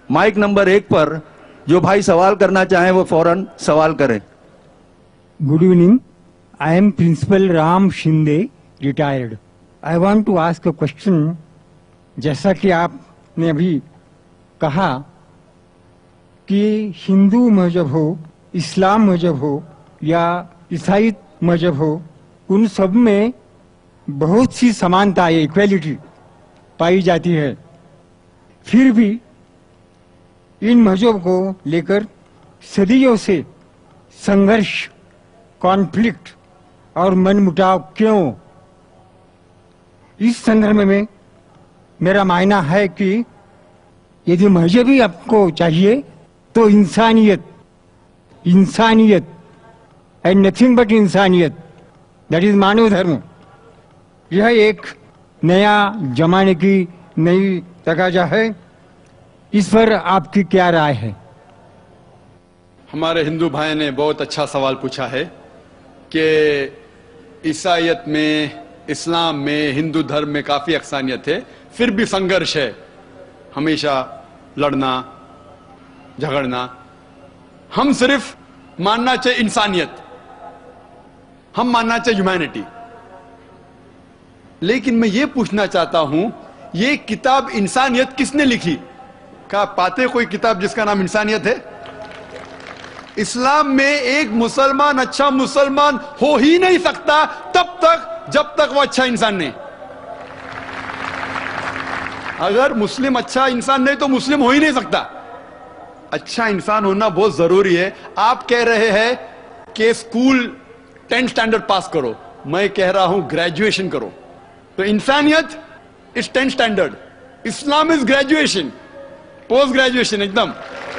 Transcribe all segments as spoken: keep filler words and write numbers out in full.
Mic number एक पर जो भाई सवाल करना चाहें वो फौरन सवाल करें। Good evening. I am Principal Ram Shinde, retired. I want to ask a question. जैसा कि आपने अभी कहा कि हिंदू मजहब हो, इस्लाम मजहब हो या ईसाई मजहब हो, उन सब में बहुत सी समानता या इक्वलिटी पाई जाती है। फिर भी इन मजहब को लेकर सदियों से संघर्ष, कॉन्फ्लिक्ट और मनमुटाव क्यों? इस संदर्भ में मेरा मानना है कि यदि मजहब ही आपको चाहिए तो इंसानियत, इंसानियत एंड नथिंग बट इंसानियत, दैट इज मानव धर्म, यह एक नया जमाने की नई तकाजा है। इस पर आपकी क्या राय है? हमारे हिंदू भाई ने बहुत अच्छा सवाल पूछा है कि ईसाईयत में, इस्लाम में, हिंदू धर्म में काफी अक्सानियत है, फिर भी संघर्ष है, हमेशा लड़ना, झगड़ना। हम सिर्फ मानना चाहिए इंसानियत, हम मानना चाहिए ह्यूमैनिटी। लेकिन मैं ये पूछना चाहता हूं, ये किताब इंसानियत किसने लिखी? क्या पाते कोई किताब जिसका नाम इंसानियत है? इस्लाम में एक मुसलमान अच्छा मुसलमान हो ही नहीं सकता तब तक जब तक वो अच्छा इंसान नहीं। अगर मुस्लिम अच्छा इंसान नहीं तो मुस्लिम हो ही नहीं सकता। अच्छा इंसान होना बहुत जरूरी है। आप कह रहे हैं कि स्कूल टेंथ स्टैंडर्ड पास करो, मैं कह रहा हूं ग्रेजुएशन करो। तो इंसानियत is tenth standard, Islam is graduation, post graduation एकदम।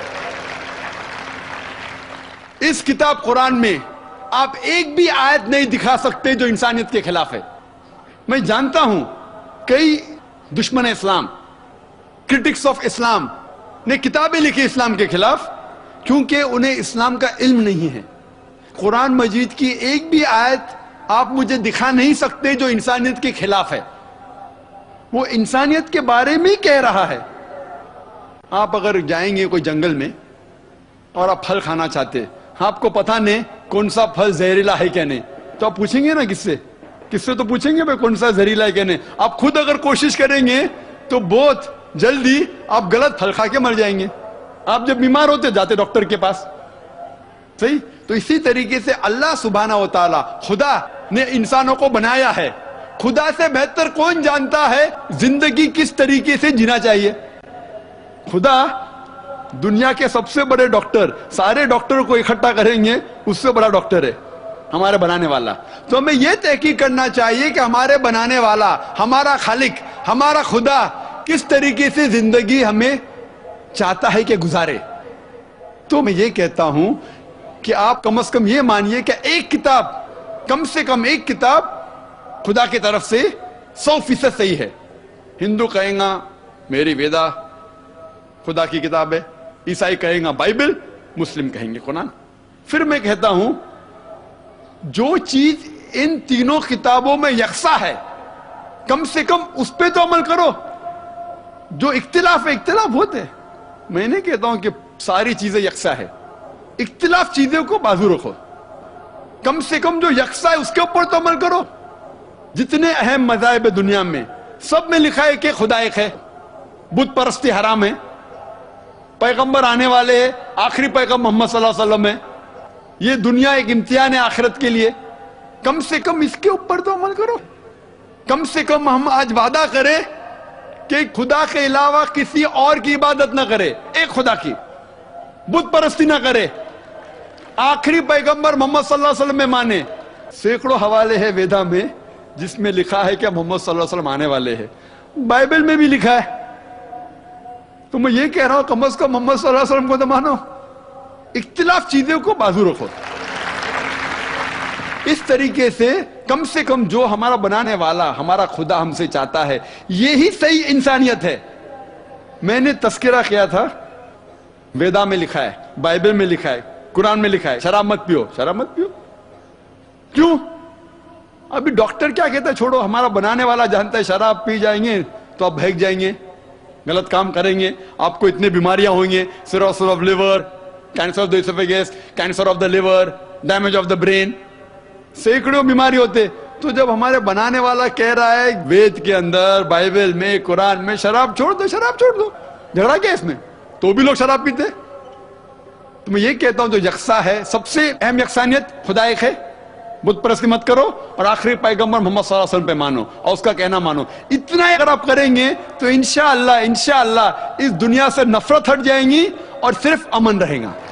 इस किताब कुरान में आप एक भी आयत नहीं दिखा सकते जो इंसानियत के खिलाफ है। मैं जानता हूं कई दुश्मन इस्लाम, क्रिटिक्स ऑफ इस्लाम ने किताबें लिखी इस्लाम के खिलाफ, क्योंकि उन्हें इस्लाम का इल्म नहीं है। कुरान मजीद की एक भी आयत आप मुझे दिखा नहीं सकते जो इंसानियत के खिलाफ है। वो इंसानियत के बारे में ही कह रहा है। आप अगर जाएंगे कोई जंगल में और आप फल खाना चाहते, आपको पता नहीं कौन सा फल जहरीला है क्या नहीं, तो आप पूछेंगे ना किससे? किससे तो पूछेंगे भाई कौन सा जहरीला है क्या नहीं। आप खुद अगर कोशिश करेंगे तो बहुत जल्दी आप गलत फल खा के मर जाएंगे। आप जब बीमार होते जाते डॉक्टर के पास, सही? तो इसी तरीके से अल्लाह सुब्हानहू व तआला, खुदा ने इंसानों को बनाया है। खुदा से बेहतर कौन जानता है जिंदगी किस तरीके से जीना चाहिए? खुदा दुनिया के सबसे बड़े डॉक्टर, सारे डॉक्टरों को इकट्ठा करेंगे, उससे बड़ा डॉक्टर है हमारे बनाने वाला। तो हमें यह तहकीक करना चाहिए कि हमारे बनाने वाला, हमारा खालिक, हमारा खुदा किस तरीके से जिंदगी हमें चाहता है कि गुजारे। तो मैं ये कहता हूं कि आप कम से कम ये मानिए कि एक किताब, कम से कम एक किताब खुदा की तरफ से सौ फीसद सही है। हिंदू कहेगा मेरी वेदा खुदा की किताब है, ईसाई कहेगा बाइबल, मुस्लिम कहेंगे कुरान। फिर मैं कहता हूं जो चीज इन तीनों किताबों में यकसा है, कम से कम उस पे तो अमल करो। जो इख्तिलाफ है, इख्तिलाफ होते हैं, मैं नहीं कहता हूं कि सारी चीजें यकसा है, इख्तिलाफ चीजों को बाजू रखो, कम से कम जो यकसा है उसके ऊपर तो अमल करो। जितने अहम मज़ाहिब है दुनिया में, सब में लिखा है कि खुदा एक है, बुत परस्ती हराम है, पैगंबर आने वाले हैं, आखिरी पैगंबर मोहम्मद सल्लल्लाहु अलैहि वसल्लम है, ये दुनिया एक इम्तिहान है आखिरत के लिए। कम से कम इसके ऊपर तो अमल करो। कम से कम हम आज वादा करें कि खुदा के अलावा किसी और की इबादत ना करे, एक खुदा की, बुत परस्ती ना करे, आखिरी पैगंबर मोहम्मद सल्लल्लाहु अलैहि वसल्लम में माने। सैकड़ों हवाले हैं वेदा में जिसमें लिखा है कि मोहम्मद सल्लल्लाहु अलैहि वसल्लम आने वाले हैं, बाइबल में भी लिखा है। तो मैं ये कह रहा हूं कम से कम मोहम्मद सल्लल्लाहु अलैहि वसल्लम को तो मानो, इख्तिलाफ चीजों को बाजू रखो। इस तरीके से कम से कम जो हमारा बनाने वाला, हमारा खुदा हमसे चाहता है, यही सही इंसानियत है। मैंने तस्करा किया था, वेदा में लिखा है, बाइबल में लिखा है, कुरान में लिखा है शराब मत पियो, शराब मत पियो। क्यों? अभी डॉक्टर क्या कहता है? छोड़ो, हमारा बनाने वाला जानता है शराब पी जाएंगे तो आप भाग जाएंगे, غلط کام کریں گے آپ کو اتنے بیماریاں ہوئیں گے, cirrhosis of liver, cancer of the oesophagus, cancer of the liver, damage of the brain, سینکڑوں بیماری ہوتے. تو جب ہمارے بنانے والا کہہ رہا ہے وید کے اندر, بائبل میں, قرآن میں شراب چھوڑ دو, شراب چھوڑ دو, جھگڑا کیا اس میں؟ تو بھی لوگ شراب پیتے. تو میں یہ کہتا ہوں جو یکساں ہے, سب سے اہم یکسانیت خدا ایک ہے, بت پرستی مت کرو, اور آخری پیغمبر محمد صلی اللہ علیہ وسلم پہ مانو اور اس کا کہنا مانو. اتنا اگر آپ کریں گے تو انشاءاللہ انشاءاللہ اس دنیا سے نفرت ہٹ جائیں گی اور صرف امن رہے گا.